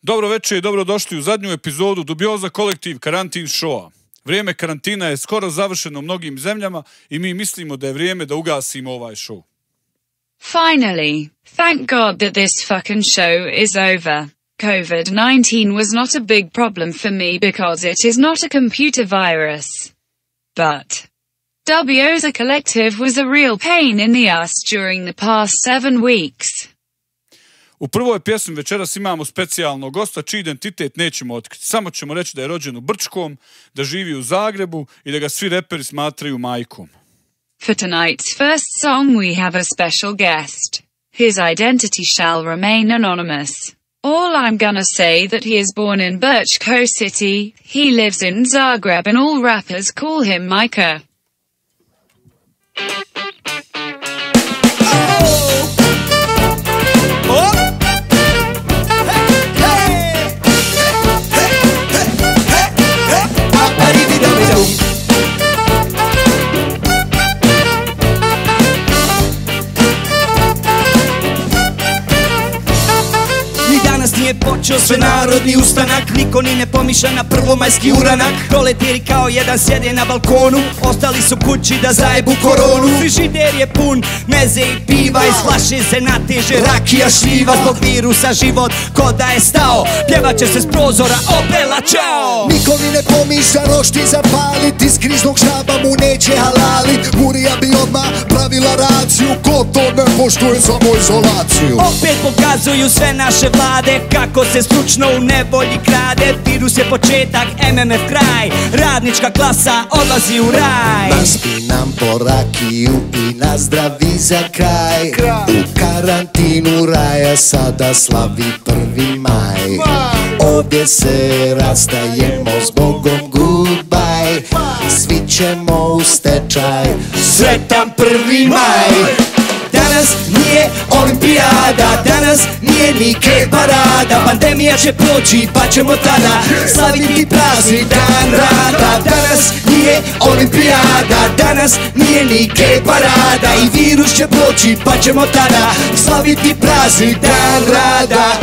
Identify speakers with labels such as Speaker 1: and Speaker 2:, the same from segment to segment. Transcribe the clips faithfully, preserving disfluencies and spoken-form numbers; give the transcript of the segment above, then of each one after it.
Speaker 1: Dobro večer i dobrodošli u zadnju epizodu Dubioza kolektiv karantin showa. Vrijeme karantina je skoro završeno u mnogim zemljama i mi mislimo da je vrijeme da ugasimo ovaj show.
Speaker 2: Finally, thank God that this fucking show is over. COVID nineteen was not a big problem for me because it is not a computer virus. But Dubioza collective was a real pain in the ass during the past seven weeks.
Speaker 1: U prvoj pjesmi večeras imamo specijalnog gosta čiji identitet nećemo otkriti. Samo ćemo reći da je rođen u Brčkom, da živi u Zagrebu i da ga svi reperi smatraju majkom.
Speaker 2: For tonight's first song we have a special guest. His identity shall remain anonymous. All I'm gonna say that he is born in Brčko City, he lives in Zagreb and all rappers call him Majka.
Speaker 3: Nije počeo sve narodni ustanak, niko ni ne pomišlja na prvomajski uranak. Proletiri kao jedan sjede na balkonu, ostali su kući da zajebu koronu. Frižider je pun meze i piva, iz flaše se nateže rakija šljiva. Zbog virusa život ko da je stao, pjevat će se s prozora opela čao.
Speaker 4: Niko ni ne pomišlja rošti zapalit, iz kriznog štaba mu neće halalit. Murija bi odmah pravila raciju, ko to ne poštuje samoizolaciju.
Speaker 3: Opet pokazuju sve naše vlade kako se stručno u nevolji krade. Virus je početak, M M F kraj, radnička klasa odlazi u raj.
Speaker 4: Naspi nam po rakiju i nazdravi za kraj. U karantinu raja sada slavi prvi maj. Ovdje se rastajemo s Bogom, goodbye. Svi ćemo u stečaj, sretan prvi maj. Danas nije olimpijada, danas nije ni K parada. Pandemija će proći pa ćemo tada slaviti praznik dan rada. Danas nije olimpijada, danas nije ni K parada. I virus će proći pa ćemo tada slaviti praznik dan rada.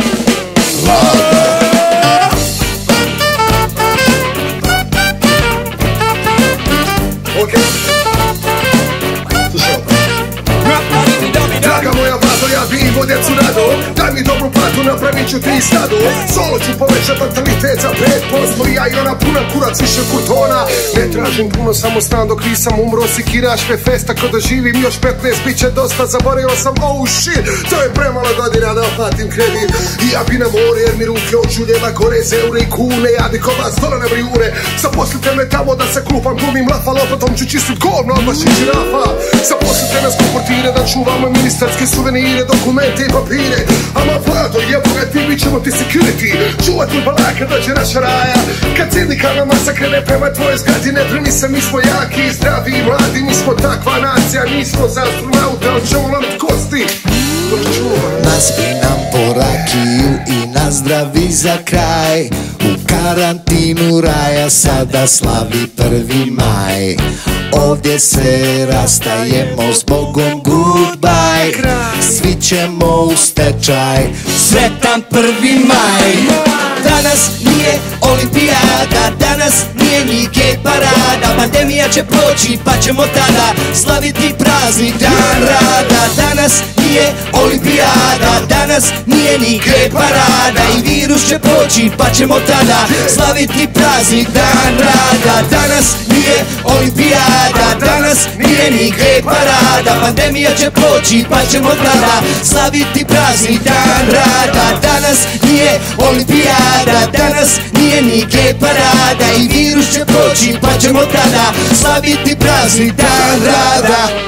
Speaker 4: Draga moja vlado, ja bi imao djecu rado. Daj mi dobru platu, napravit ću ti stado. Solo ću povećat natalitet za pet posto. I ja i ona puna kurac više kurtona. Ne tražim puno, samo znam dok nisam umro. Sikiraš me festa ko da živim još petnaest. Biće dosta, zaboravio sam, oh shit. To je premalo godina da oplatim kredit. I ja bi na more jer mi ruke od žuljeva gore. Z eure i kune, ja bi ko vas dola na brijune. Zaposlite me tamo da se klupam, glumim lafa. Lopatom ću čistit govno od vaših žirafa. Zaposlite me s komportire da čuvamo ministarske suvenire, dokumente i papire. Ama vlado, jeboga ti, bit ćemo ti security. Čuvat mi balaka dođe naša raja. Kad sindikalna masa krene prema tvoje zgradi, ne brini se, mi smo jaki i zdravi i mladi. Mi smo takva nacija, nismo za astronauta, ali ćemo lomit kosti. Naspi nam po rakiju i nazdravi za kraj. U karantinu raja sada slavi prvi maj. Ovdje se rastajemo s Bogom, goodbye. Svi ćemo u stečaj, sretan prvi maj. Danas nije olimpijada, danas nije ni K parada. Pandemija će proći pa ćemo tada slaviti praznik dan rada. Danas nije olimpijada, danas nije ni K parada. I virus će proći pa ćemo tada slaviti praznik dan rada. Danas nije olimpijada, danas nije ni K parada. Pandemija će proći pa ćemo tada slaviti praznik dan rada. Danas nije olimpijada, danas nije ni K parada. I virus će proći pa ćemo tada slaviti praznik dan rada.